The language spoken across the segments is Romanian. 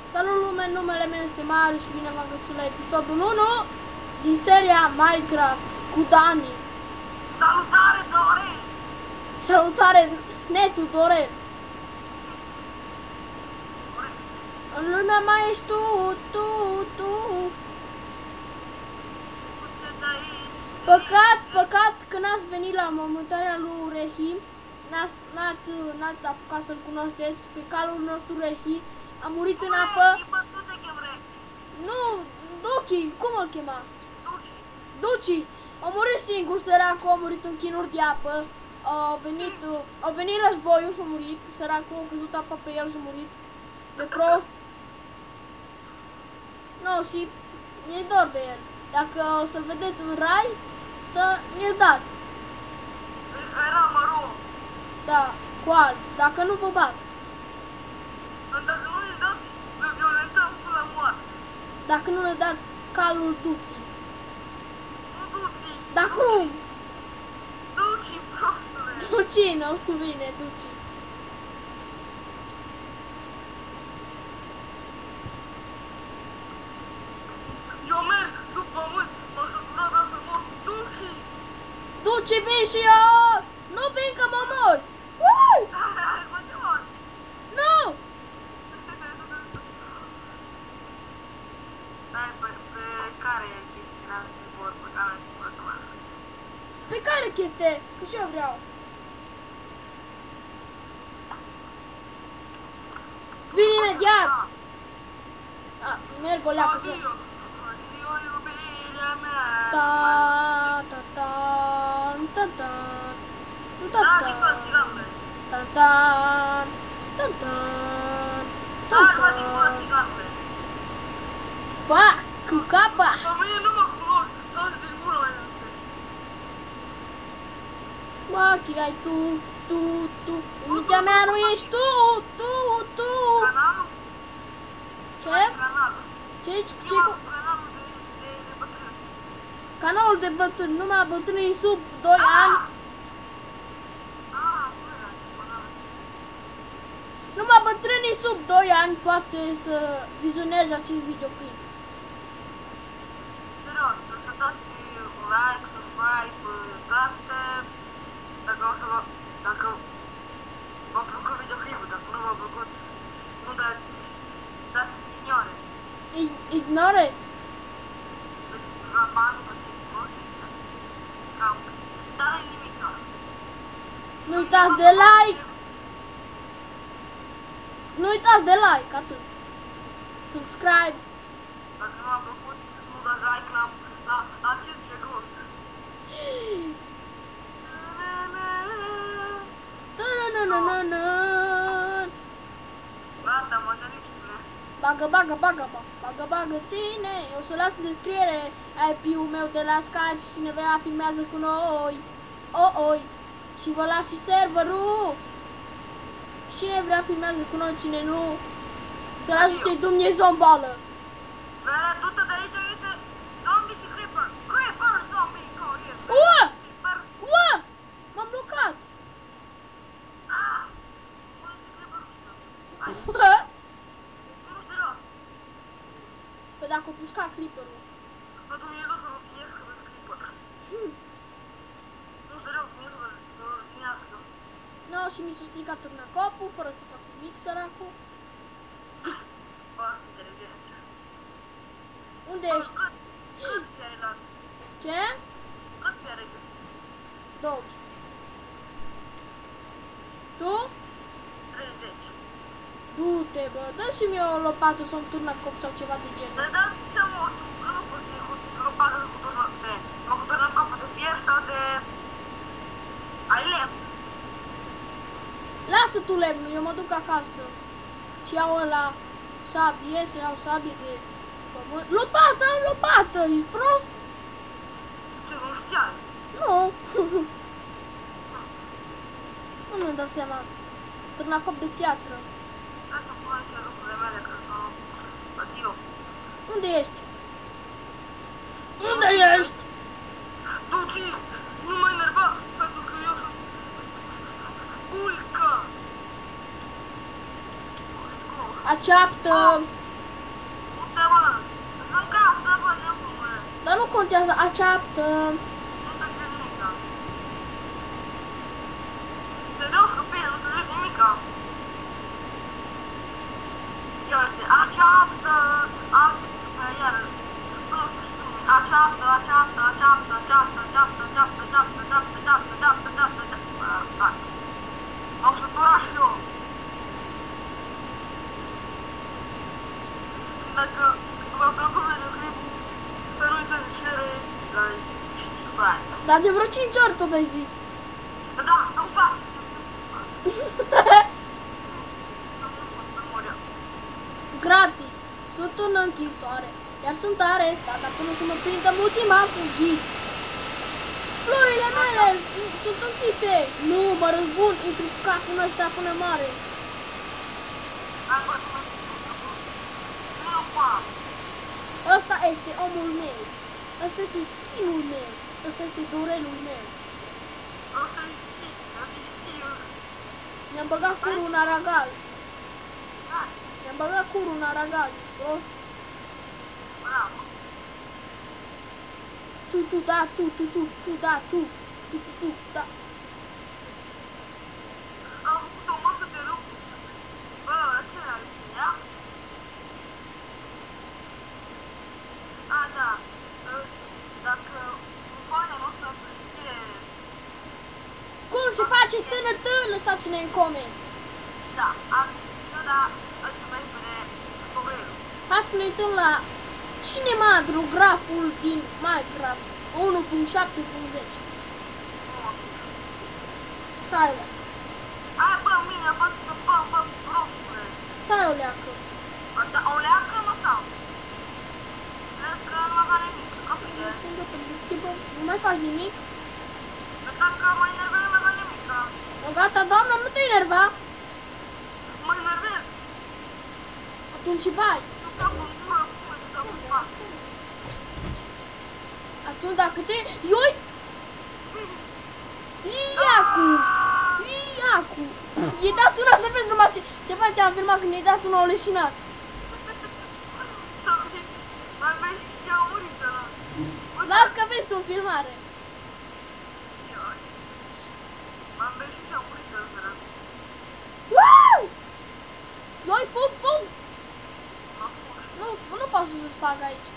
Salut lume, numele meu este Mariu și bine v-am găsit la episodul 1 din seria Minecraft cu Dani. Salutare, Dorel! Salutare, netu Dorel. În lumea mai ești tu. Păcat că n-ați venit la mormântarea lui Rehi. N-ați apucat să-l cunoașteți. Pe calul nostru Rehi a murit în apă. Nu, Doki, cum îl chema? Duci. A murit singur, săracul, a murit în chinuri de apă. A venit războiul și a murit. Săracul a căzut apa pe el și a murit. De prost. Nu, și mi-e dor de el. Dacă o să-l vedeți în rai, să mi-l dați. Era măro. Da, cu alb. Dacă nu vă bat. Dacă nu îi dați, vă violentăm până la moarte. Dacă nu le dați calul Duții. Nu Duții. Da cum? Duții, prostule. Duții, nu, bine, Duții. Eu merg sub pământ, m-am săturat, vreau să mor. Duții. Duții, vin și eu! Nu vin că mă mori! Mă te mor. Nu! Stai, pe care chestii n-am să zbor, pe care am zburat acum. Pe care chestie? Că și eu vreau. Vin imediat! Merg o leacă să... Adio, iubirea mea. Ta ta ta ta ta ta Da, ta din părții gambe. ta ta ta ta ta Arma din părții ta. gambe. Ba, cu capa. Pe mine nu mă cunosc, am din gură mai departe. Ba, ai tu. În mintea mea nu ești tu. Canalul? Ce? Canalul. Ce Eu am canalul de bătrâni. Canalul de bătrâni, numai bătrânii sub 2 ani. Numai bătrânii sub 2 ani poate să vizioneze acest videoclip. Serios, să dați un like, subscribe, toate. Dacă v-a plăcut videoclipul, dacă nu v-a plăcut, nu dați ignore. Ignore? La banul acest prost ăsta. Dar nu-i nimic. Nu uitați de like. Nu uitați de like, atât. Subscribe. Dacă nu v-a plăcut, nu dați like la acest jegos. Gata, mă gândiți-le. Bagă tine. O să las în descriere IP-ul meu de la Skype și cine vrea filmează cu noi. Oi. Și vă las și serverul. Cine vrea filmează cu noi, cine nu, să-l ajute Dumnezeu în bală. Vera, du-te de aici, este zombie și creeper. Creeper, zombie, Ua! M-am blocat. Unde se creeper ăsta? Nu, serios. Păi dacă o pușca creeper-ul. Bă, Dumnezeu să-l ruginească pe creeper. Nu, serios, Dumnezeu să-l ruginească. No, și mi s-a stricat târnacopul, fără să fac nimic, săracul. Foarte inteligent. Unde ești? Câți fi ai luat? Ce? Câți fi ai găsit? 20. Tu? 30. Du-te, bă, dă și mie o lopată sau un târnacop sau ceva de genul. Dar dați seama că nu poți să iei cu lopată cu târnacopul de fier sau de... Ai lemn. Lasă tu lemnul, eu mă duc acasă. Și iau ăla sabie, să iau sabie de pământ. Lopată, am lopată, ești prost? Ce, nu știai? Nu. Nu mi-am dat seama. Târnacop de piatră. Hai să pun aici lucrurile mele, că adio. Unde ești? Unde ești? Duci, nu mă enerva, pentru că eu sunt Ulca. Aceaptă! Dar nu contează, aceaptă. Nu te zic nimica. Serios, copii, nu te zic nimica. Ia uite, aceaptă, iar, până sfârșitul lumii, aceaptă, m-am săturat și eu. Dacă v-a plăcut videoclipul, să nu uitați share, like și subscribe. Dar de vreo 5 ori tot ai zis. Da, îmi place. Gratis. Sunt în închisoare. Iar sunt arestat, dar până să mă prindă mult timp am fugit. Florile mele sunt închise. Nu, mă răzbun, intru cu capul ăsta până mare. Ăsta este omul meu. Ăsta este skin-ul meu. Ăsta este dorelul meu. Mi-am băgat curul în aragaz. Mi-am băgat curul în aragaz, ești prost? Tu, da, tu, da, tu, da. Am făcut o masă de lucru. Bă, ce ai ea? A, da. Dacă bufoana noastră știe... Cum se face tână, lăsați-ne în coment. Da, am zis, dar hai să merg pe tutorialul. Hai să ne uităm la cinematograful din Minecraft 1.7.10. Stai, o Hai, bă, mine, bă, să bă, prostule. Stai o leacă. Da, o leacă, mă, sau? Crezi că nu avea nimic, copile? Nu mai faci nimic? Dar dacă mă enervez, nu avea nimic, da? Gata, doamnă, nu te enerva. Mă enervez. Atunci bai. Eu capul în gură, cum e să mă fac? Atunci dacă te... Ioi! Liliacu! Liliacu! E dat una să vezi numai ce fain te-am filmat când i-ai dat una o leșinat. Să vezi, mai vezi și ea murit ăla. Las că vezi tu în filmare. M-am vezi și ea murit ăla. Wow! Ioi, fug! M-am făcut. Nu pot să se sparg aici.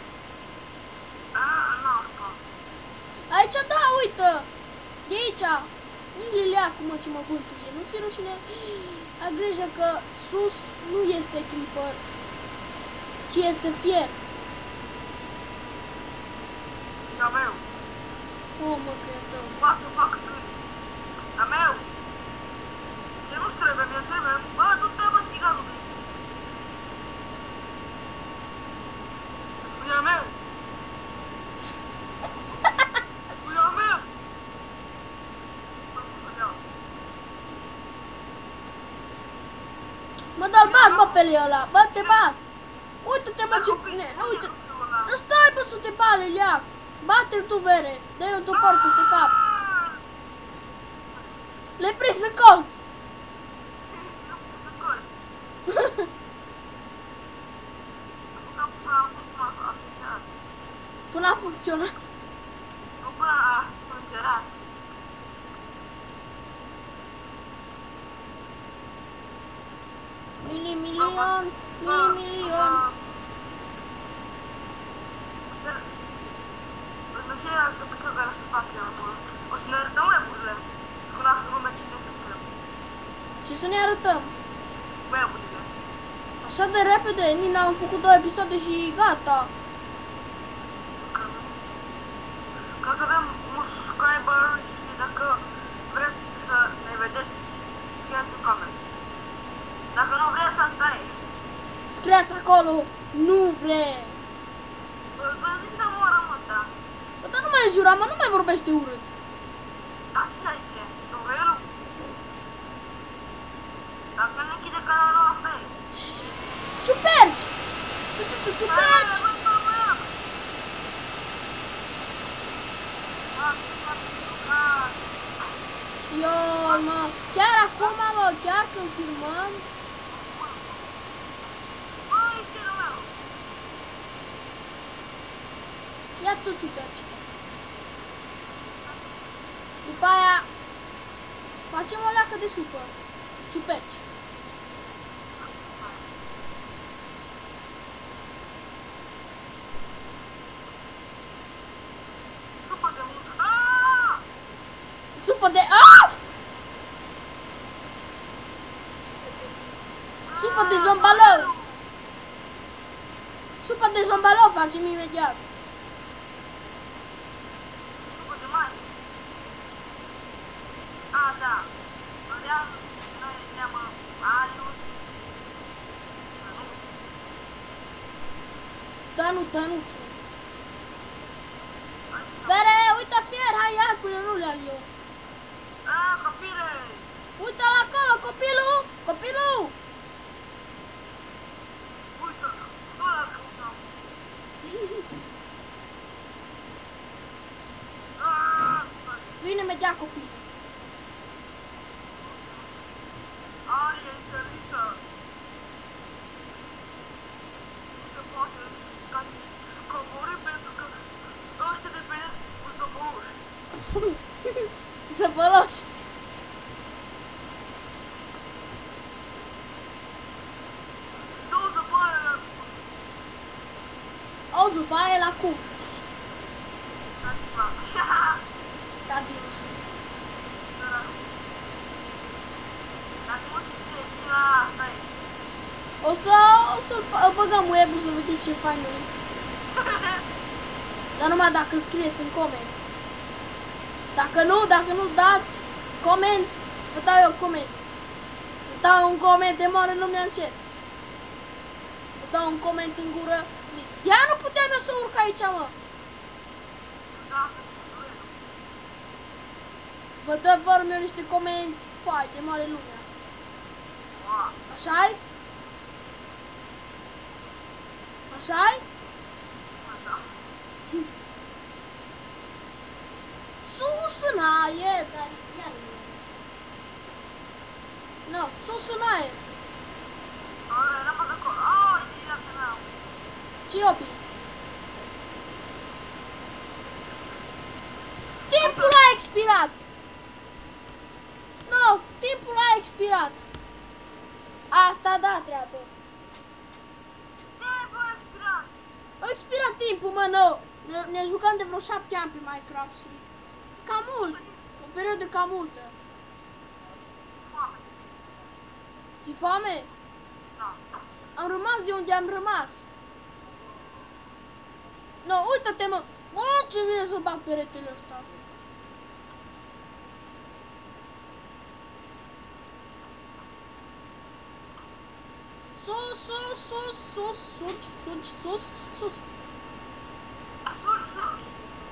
Nu, nu. Aici, da, uite! De aici! Nu-i Liliacu, mă, ce mă bântuie. Nu ți-e rușine? Ai grijă că sus nu este creeper, ci este fier. E a meu. Oh, mă, că e tău. What the fuck, tu? A meu. Ce nu-ți trebuie? Mi-e trebuie. Bă, du-te, bă, țiganul de aici. E a meu. E a meu. Mă, dar bat, bă, pe ăla. Bă, te bat. Uite-te, mă, ce... Uite. Stai, bă, să te bat, Liliac. Bate-l tu, vere. Dă-i un topor peste cap. Le-ai prins în colț. Până a funcționat. Nu până a sângerat. Milion. În cealaltă episod care o să facem, o să ne arătăm web-urile. Până la urmă cine suntem. Ce să ne arătăm? Web-urile. Așa de repede, Nina, am făcut 2 episoade și gata. Că o să avem mulți subscriberi și dacă vreți să ne vedeți, scrieți în coment. Dacă nu vreți, asta e. Scriați acolo, nu vrem. Vă zic să moră, mă, da. Bă, dar nu mai jura, mă, nu mai vorbește urât. Da, cine zice? Dovrelu? Dacă nu închide canalul, asta e. Ciuperci! Ciuperci! Ioi, mă, chiar acum, mă, chiar când filmăm. ia tu ciuperci. După aia facem o leacă de supă. Ciuperci. Supă de mult. Aaaa! Supă de... Aaaa! Supă de zombalău! Supă de zombalău facem imediat. Supă de mais. A, da.Ăream, noi îi cheamă Arius. Dănuțu. Fere, uite fier, hai iar până nu le-al eu. A, copile! Uite-l acolo, copilul! Copilul! Uite-l! Ăla căutăm! Vine imediat copilul. Arie interisă! Nu se poate risca de coborâ pentru că ăștia dependenți cu zăbăluși. Zăbăloși. Două zăbăle la O zăbaie la cum? Cativa. Cativa. Dacă nu știe bine, asta e. O să-l băgăm web-ul să vedeți ce fain e. Dar numai dacă scrieți în coment. Dacă nu dați coment, vă dau eu coment. Vă dau un coment de mare lumea încet. Vă dau un coment în gură. Ia nu puteam eu să urc aici, mă. Da, Vă dă vărul meu niște coment fai de mare lumea. Așa-i? Așa-i? așa. Sus în aer, dar iar nu, sus în aer. Rămân acolo. Ideea pe mea. Ciopi. Timpul a expirat. Nu, timpul a expirat. Asta da treabă. Timpul a expirat. A expirat timpul, mă, nu. Ne jucăm de vreo 7 ani pe Minecraft și cam mult. O perioadă cam multă. Foame. Ți-i foame? Da. Am rămas de unde am rămas. No, uită-te, mă. Ce vine să bag peretele ăsta. Sus, sus, sus, sus, sus, sus, sus, sus. Sus, sus.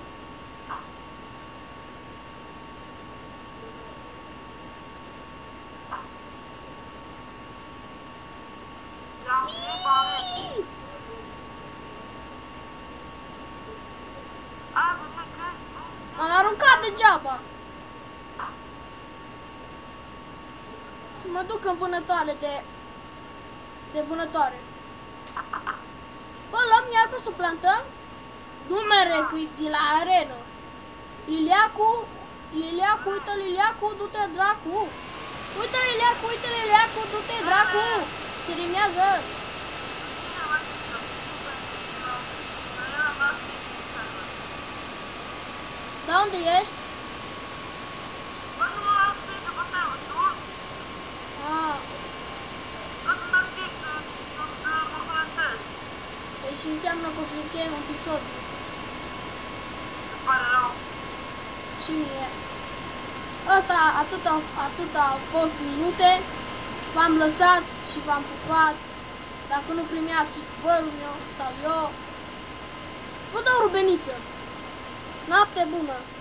M-am aruncat degeaba. Mă duc în vânătoare de vânătoare. Bă, luăm iarbă să plantăm? Nu mere, că e de la arenă. Liliacu, uite Liliacu, du-te dracu. Uite Liliacu, du-te dracu. Ce rimează? Da, unde ești? Bă, nu mă las să intru pe server, să urc. Că sunt activ, mă conectez. Deci înseamnă că o să încheiem episodul. Îmi pare rău. Și mie. Asta, atât au fost minute. V-am lăsat și v-am pupat. Dacă nu primea vărul meu sau eu, vă dau rubeniță. Noapte bună!